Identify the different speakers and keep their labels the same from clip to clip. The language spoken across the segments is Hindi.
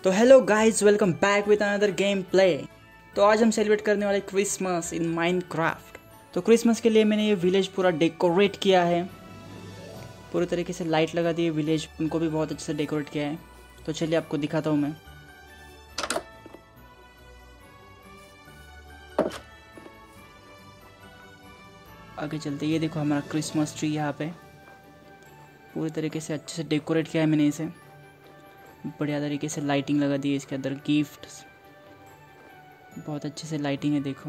Speaker 1: तो hello guys, welcome back with another game play. तो आज हम सेलिब्रेट करने वाले क्रिसमस इन माइनक्राफ्ट। तो क्रिसमस के लिए मैंने ये विलेज पूरा डेकोरेट किया है, पूरी तरीके से लाइट लगा दी है, विलेज उनको भी बहुत अच्छे से डेकोरेट किया है। तो चलिए आपको दिखाता हूँ मैं। आगे चलते, ये देखो हमारा क्रिसमस ट्री यहाँ पे पूरी तरीके से अच्छे से डेकोरेट किया है मैंने इसे। बढ़िया तरीके से लाइटिंग लगा दी है, इसके अंदर गिफ्ट्स बहुत अच्छे से लाइटिंग है, देखो।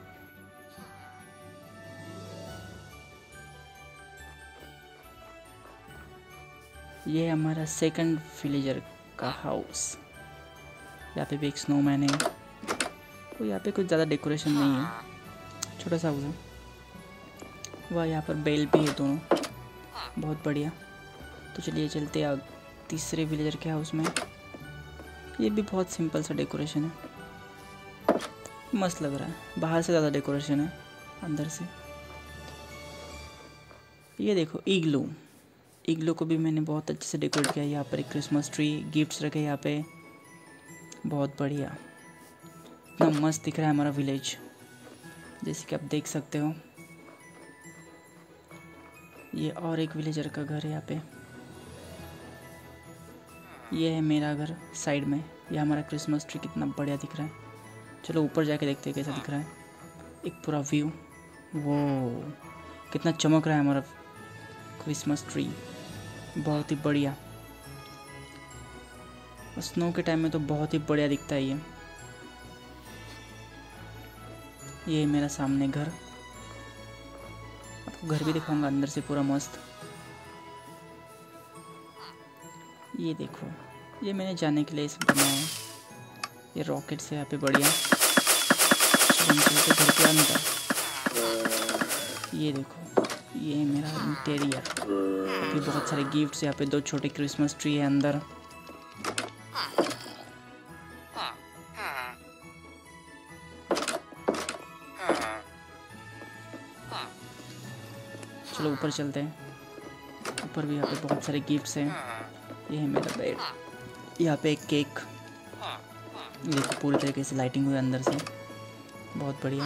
Speaker 1: ये हमारा सेकंड विलेजर का हाउस। यहाँ पे भी एक स्नोमैन है। तो यहाँ पे कुछ ज़्यादा डेकोरेशन नहीं है, छोटा सा हाउस है। वह यहाँ पर बेल भी है, दोनों बहुत बढ़िया। तो चलिए चलते हैं तीसरे विलेजर के हाउस में। ये भी बहुत सिंपल सा डेकोरेशन है, मस्त लग रहा है। बाहर से ज़्यादा डेकोरेशन है अंदर से। ये देखो इग्लू, इग्लू को भी मैंने बहुत अच्छे से डेकोरेट किया है। यहाँ पर एक क्रिसमस ट्री, गिफ्ट्स रखे यहाँ पे, बहुत बढ़िया। इतना मस्त दिख रहा है हमारा विलेज, जैसे कि आप देख सकते हो। ये और एक विलेजर का घर है यहाँ पे। ये है मेरा घर साइड में। ये हमारा क्रिसमस ट्री कितना बढ़िया दिख रहा है। चलो ऊपर जाके देखते हैं कैसा दिख रहा है, एक पूरा व्यू। वो कितना चमक रहा है हमारा क्रिसमस ट्री, बहुत ही बढ़िया। स्नो के टाइम में तो बहुत ही बढ़िया दिखता है ये मेरा सामने घर। आपको घर भी दिखाऊंगा अंदर से, पूरा मस्त। ये देखो, ये मैंने जाने के लिए इसे बनाया है। ये रॉकेट से यहाँ पे बढ़िया। घर के अंदर ये देखो, ये मेरा इंटीरियर। अभी बहुत सारे गिफ्ट्स यहाँ पे, 2 छोटे क्रिसमस ट्री है अंदर। चलो ऊपर चलते हैं। ऊपर भी यहाँ पे बहुत सारे गिफ्ट्स हैं। ये है मेरा बेड, यहाँ पे एक केक। ये देखो पूरी तरीके से लाइटिंग हुई अंदर से, बहुत बढ़िया।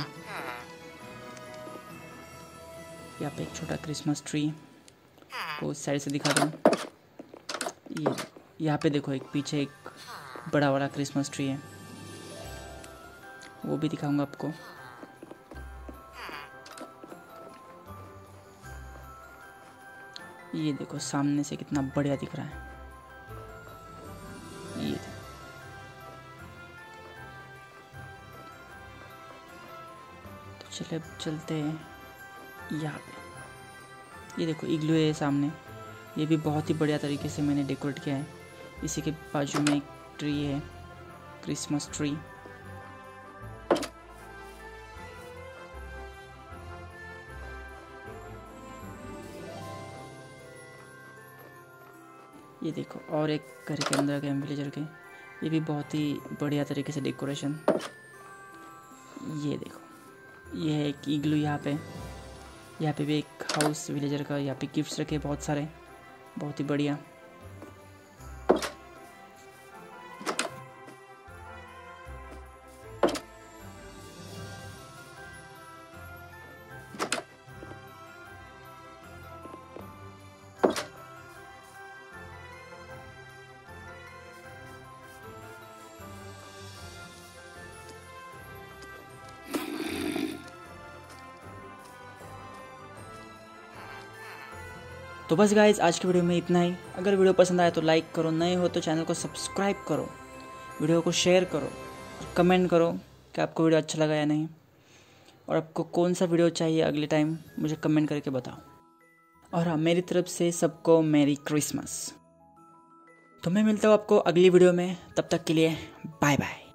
Speaker 1: यहाँ पे एक छोटा क्रिसमस ट्री को उस साइड से दिखा दूँ। ये यहाँ पे देखो, एक पीछे एक बड़ा वाला क्रिसमस ट्री है, वो भी दिखाऊंगा आपको। ये देखो सामने से कितना बढ़िया दिख रहा है। ये तो चले चलते हैं यहाँ पे। ये देखो इग्लू है सामने, ये भी बहुत ही बढ़िया तरीके से मैंने डेकोरेट किया है। इसी के बाजू में एक ट्री है, क्रिसमस ट्री। ये देखो और एक घर के अंदर के विलेजर के, ये भी बहुत ही बढ़िया तरीके से डेकोरेशन। ये देखो, ये है एक इग्लू यहाँ पे भी एक हाउस विलेजर का। यहाँ पे गिफ्ट्स रखे बहुत सारे, बहुत ही बढ़िया। तो बस गाइज, आज की वीडियो में इतना ही। अगर वीडियो पसंद आए तो लाइक करो, नए हो तो चैनल को सब्सक्राइब करो, वीडियो को शेयर करो, कमेंट करो कि आपको वीडियो अच्छा लगा या नहीं, और आपको कौन सा वीडियो चाहिए अगले टाइम मुझे कमेंट करके बताओ। और हाँ, मेरी तरफ से सबको मैरी क्रिसमस। तो मैं मिलता हूँ आपको अगली वीडियो में, तब तक के लिए बाय बाय।